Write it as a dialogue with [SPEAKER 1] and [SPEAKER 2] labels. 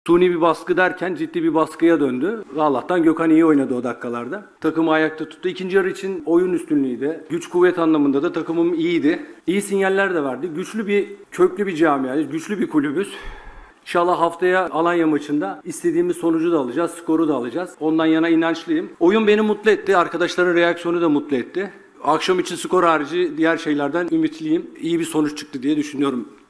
[SPEAKER 1] Suni bir baskı derken ciddi bir baskıya döndü. Allah'tan Gökhan iyi oynadı o dakikalarda. Takımı ayakta tuttu. İkinci yarı için oyun üstünlüğüydü. Güç kuvvet anlamında da takımım iyiydi. İyi sinyaller de verdi. Güçlü bir, köklü bir camia, güçlü bir kulübüz. İnşallah haftaya Alanya maçında istediğimiz sonucu da alacağız, skoru da alacağız. Ondan yana inançlıyım. Oyun beni mutlu etti. Arkadaşların reaksiyonu da mutlu etti. Akşam için skor harici diğer şeylerden ümitliyim. İyi bir sonuç çıktı diye düşünüyorum.